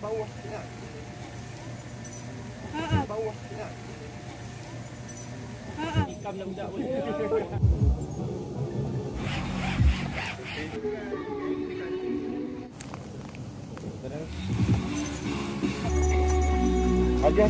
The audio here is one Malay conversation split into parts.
bawah tengah. Bawah tengah. Ikam dah budak pun. Aja.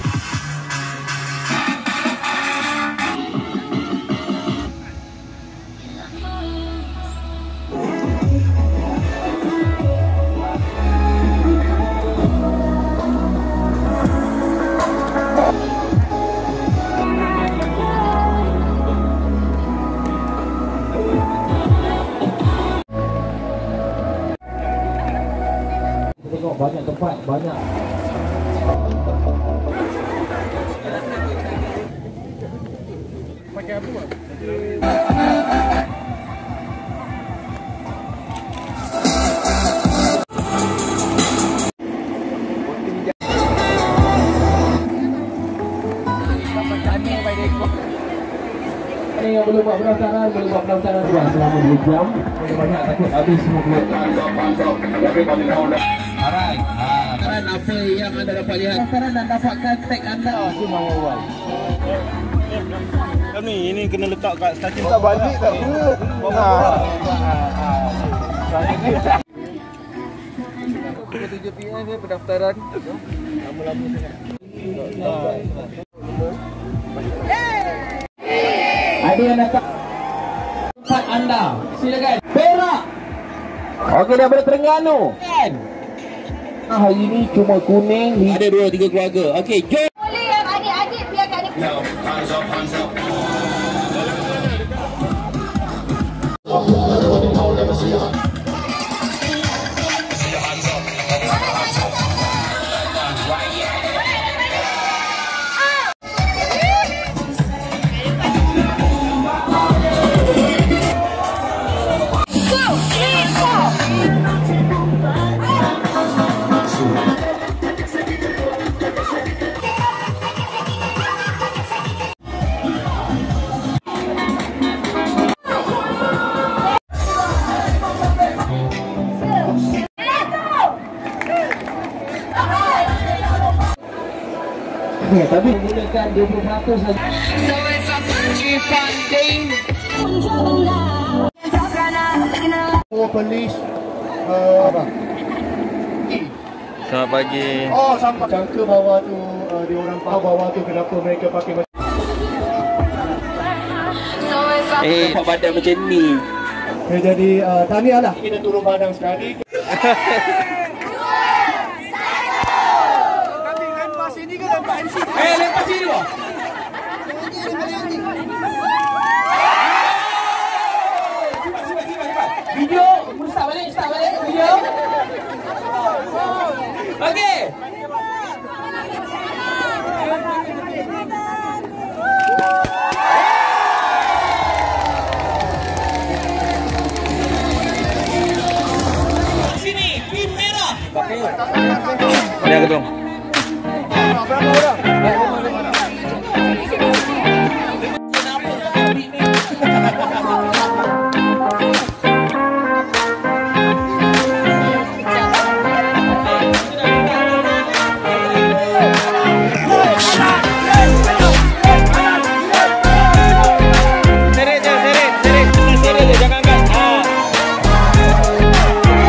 Tengok banyak tempat, banyak. Pakai apa? Ini yang belum buat pendaftaran, boleh buat pendaftaran juga selama 2 jam. Banyak takut habis semua duit. Alright. Sekarang apa yang anda dapat lihat? Pendaftaran dan dapatkan tag anda. Cuma awal. Kami ini kena letak kat starting. Tak balik tak apa. Pukul 7 PM ni pendaftaran. Lama-lama sangat. Ada yang datang tempat anda. Silakan. Perak. Okey, daripada Terengganu. Hari ini cuma kuning. Ada 2-3 keluarga. Okey, jom. Boleh yang adik-adik biar kat depan. Ya, tapi menggunakan 20% saja. Polis apa? Selamat pagi. Oh, sampai jangka bawah tu dia orang faham bawah tu kenapa mereka pakai macam Nampak badan macam ni. jadi tahniah lah. Kita turun padang sekali. Lempar sini dulu. Video, start balik video. Okey. Sini, tim merah. Mana yang ketua? Berapa orang?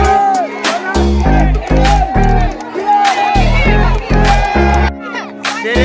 Seret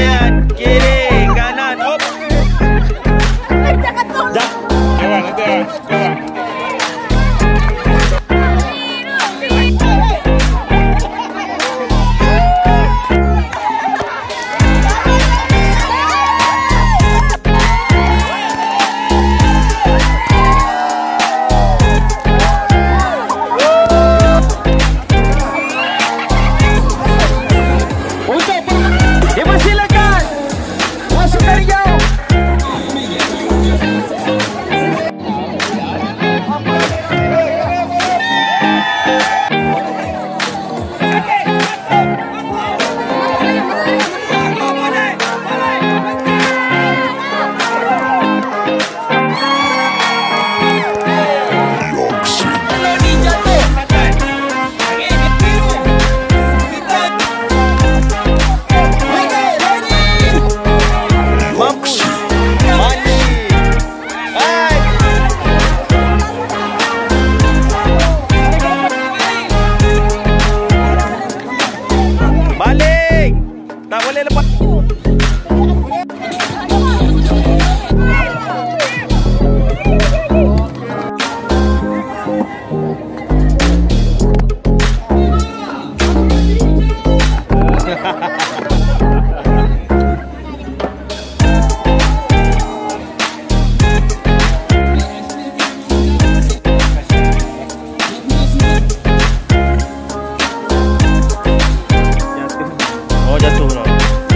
Oh, jatuh lah.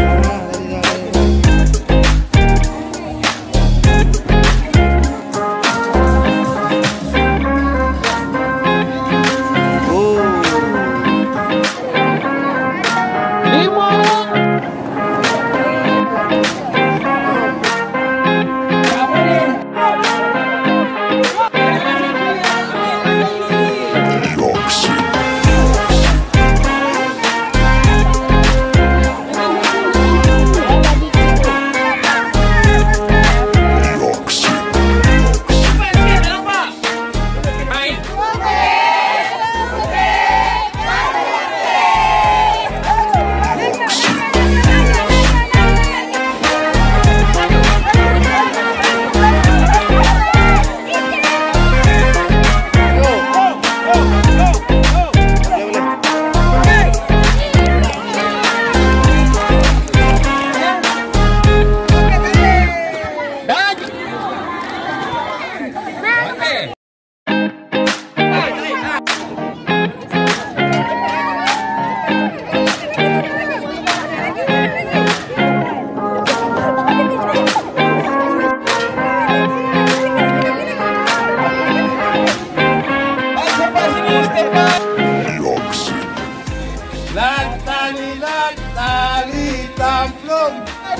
Tali tamplung.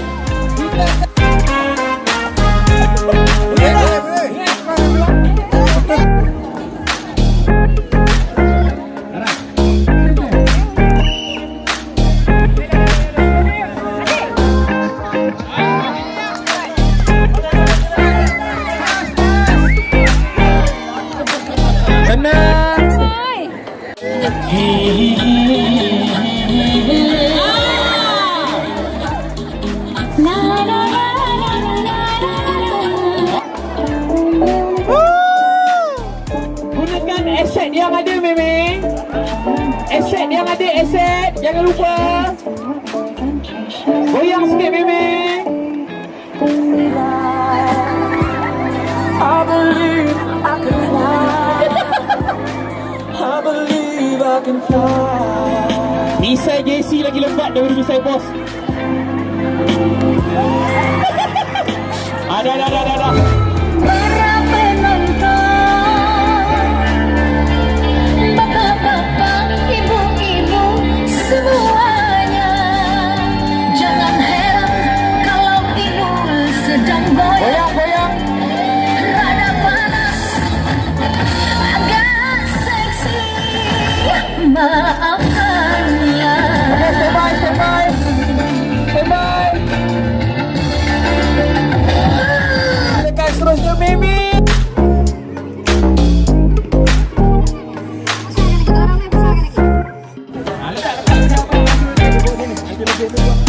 Gunakan aset yang ada, Meme. Aset yang ada, aset. Jangan lupa. Goyang sikit, Meme. I believe I can fly. I believe I can fly. Misai JC lagi lembat daripada misai bos. Ada. Para penonton, bapak-bapak, ibu-ibu semuanya, jangan heran kalau Inul sedang goyang. Rada panas, agak seksi, maafkannya. Bye. Tekan seterusnya, Meme. Letak.